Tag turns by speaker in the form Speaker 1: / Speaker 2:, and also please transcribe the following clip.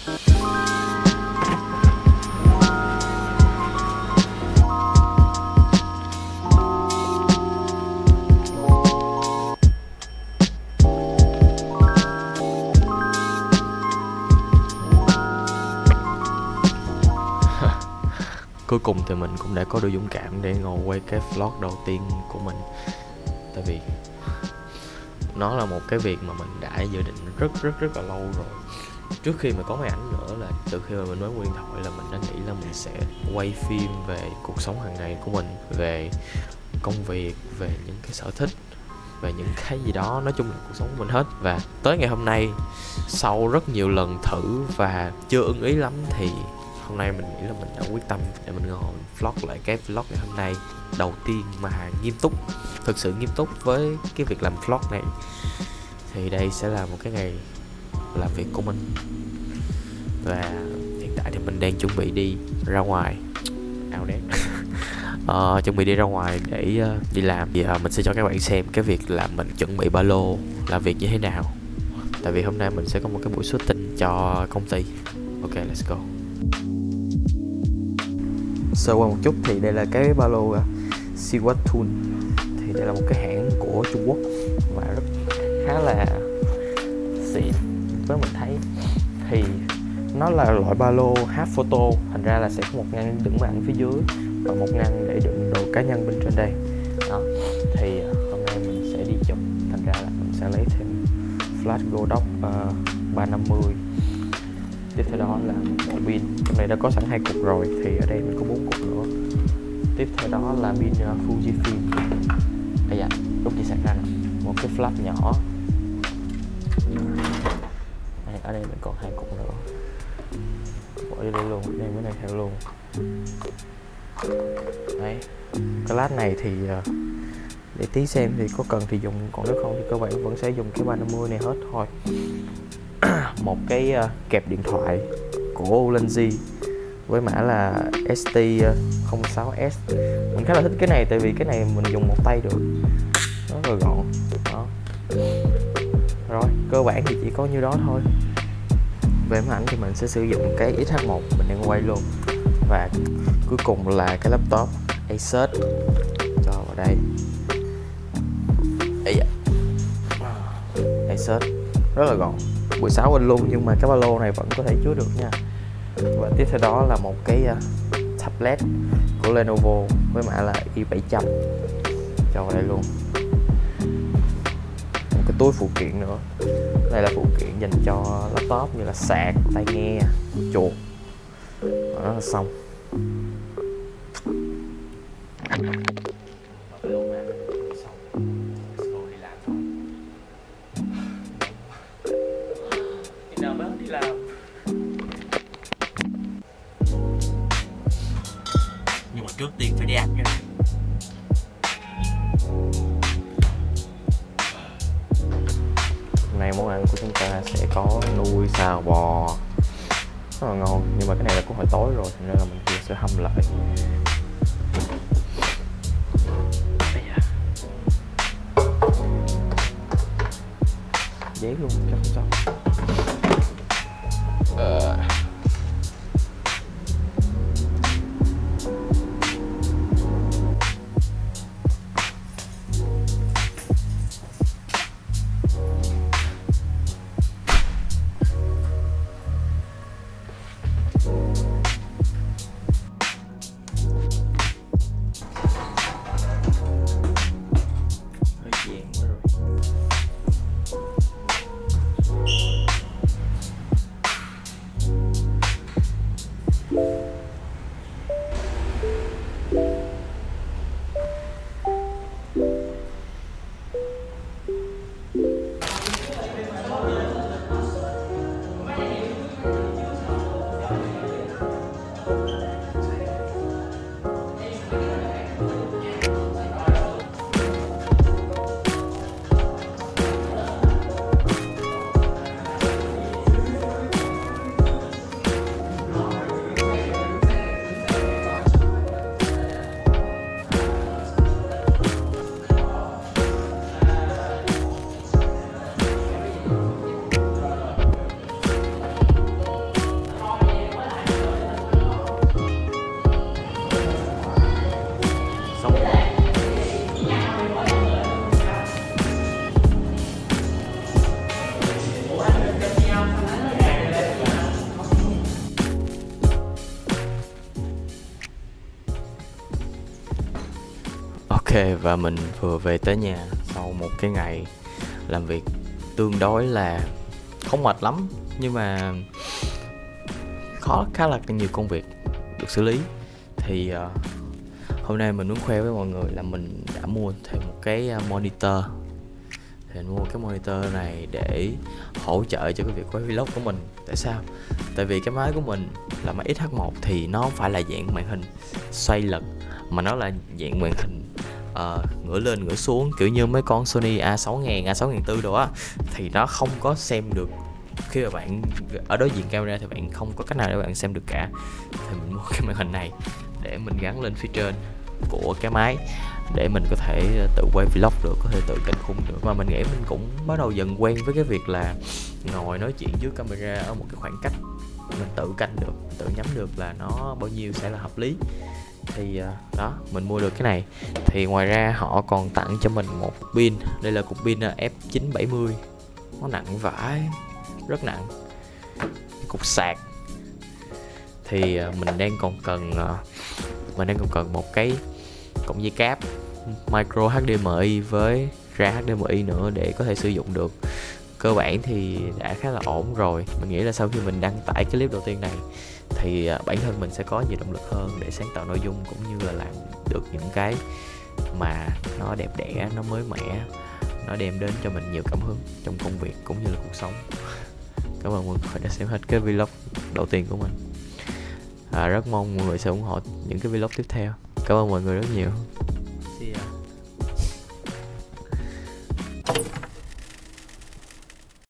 Speaker 1: Cuối cùng thì mình cũng đã có đủ dũng cảm để ngồi quay cái vlog đầu tiên của mình. Tại vì nó là một cái việc mà mình đã dự định rất là lâu rồi. Trước khi mà có máy ảnh nữa, là từ khi mà mình mới mua điện thoại là mình đã nghĩ là mình sẽ quay phim về cuộc sống hàng ngày của mình, về công việc, về những cái sở thích, về những cái gì đó, nói chung là cuộc sống của mình hết. Và tới ngày hôm nay, sau rất nhiều lần thử và chưa ưng ý lắm, thì hôm nay mình nghĩ là mình đã quyết tâm để mình ngồi vlog lại cái vlog ngày hôm nay đầu tiên mà nghiêm túc, thực sự nghiêm túc với cái việc làm vlog này. Thì đây sẽ là một cái ngày làm việc của mình. Và hiện tại thì mình đang chuẩn bị đi ra ngoài, áo đét chuẩn bị đi ra ngoài để đi làm. Thì mình sẽ cho các bạn xem cái việc là mình chuẩn bị ba lô làm việc như thế nào. Tại vì hôm nay mình sẽ có một cái buổi shooting cho công ty. Ok, let's go. Sơ qua một chút thì đây là cái ba lô Siwat Tool. Thì đây là một cái hãng của Trung Quốc và rất khá là xịn với mình thấy. Thì nó là loại ba lô half photo, thành ra là sẽ có một ngăn đựng máy ảnh phía dưới và một ngăn để đựng đồ cá nhân bên trên đây. Đó. Thì hôm nay mình sẽ đi chụp, thành ra là mình sẽ lấy thêm flash Godox 350. Tiếp theo đó là một pin, trong này đã có sẵn 2 cục rồi, thì ở đây mình có 4 cục nữa. Tiếp theo đó là pin Fujifilm. Đây dạ, đúc dây sạc ra nè. Một cái flash nhỏ. Ở đây mình còn 2 cục nữa. Bỏ đi đây luôn, đây cái này theo luôn. Đấy, cái lát này thì để tí xem thì có cần thì dùng, còn nếu không thì các bạn vẫn sẽ dùng cái 350 này hết thôi. Một cái kẹp điện thoại của Ulanzi với mã là ST06S. Mình khá là thích cái này, tại vì cái này mình dùng một tay được, rất là gọn. Đó. Rồi, cơ bản thì chỉ có như đó thôi. Về máy ảnh thì mình sẽ sử dụng cái XH1 mình đang quay luôn. Và cuối cùng là cái laptop Asus, cho vào đây. Asus rất là gọn, 16 inch luôn, nhưng mà cái ba lô này vẫn có thể chứa được nha. Và tiếp theo đó là một cái tablet của Lenovo với mã là i700, cho vào đây luôn. Một cái túi phụ kiện nữa, đây là phụ kiện dành cho laptop như là sạc, tai nghe, chuột. Đó là xong.
Speaker 2: Nhưng mà trước tiên phải đi ăn nha.
Speaker 1: Hôm nay món ăn của chúng ta sẽ có nuôi xào bò, rất là ngon. Nhưng mà cái này là cũng hơi tối rồi, nên là mình sẽ hâm lại. Dán luôn chắc không sao. Ok, và mình vừa về tới nhà sau một cái ngày làm việc tương đối là không mệt lắm, nhưng mà khá là nhiều công việc được xử lý. Thì hôm nay mình muốn khoe với mọi người là mình đã mua thêm một cái monitor. Thì mình mua cái monitor này để hỗ trợ cho cái việc quay vlog của mình. Tại sao? Tại vì cái máy của mình là máy XH1 thì nó không phải là dạng màn hình xoay lật, mà nó là dạng màn hình ngửa lên ngửa xuống, kiểu như mấy con Sony A6000, A6400 đồ á, thì nó không có xem được. Khi mà bạn ở đối diện camera thì bạn không có cách nào để bạn xem được cả. Thì mình mua cái màn hình này để mình gắn lên phía trên của cái máy để mình có thể tự quay vlog được, có thể tự canh khung được. Mà mình nghĩ mình cũng bắt đầu dần quen với cái việc là ngồi nói chuyện trước camera ở một cái khoảng cách mình tự canh được, tự nhắm được là nó bao nhiêu sẽ là hợp lý. Thì đó, mình mua được cái này. Thì ngoài ra họ còn tặng cho mình một pin. Đây là cục pin F970. Nó nặng vãi, rất nặng. Cục sạc thì mình đang còn cần một cái cổng dây cáp micro HDMI với ra HDMI nữa để có thể sử dụng được. Cơ bản thì đã khá là ổn rồi. Mình nghĩ là sau khi mình đăng tải cái clip đầu tiên này thì bản thân mình sẽ có nhiều động lực hơn để sáng tạo nội dung, cũng như là làm được những cái mà nó đẹp đẽ, nó mới mẻ, nó đem đến cho mình nhiều cảm hứng trong công việc cũng như là cuộc sống. Cảm ơn mọi người đã xem hết cái vlog đầu tiên của mình. Rất mong mọi người sẽ ủng hộ những cái vlog tiếp theo. Cảm ơn mọi người rất nhiều. See ya.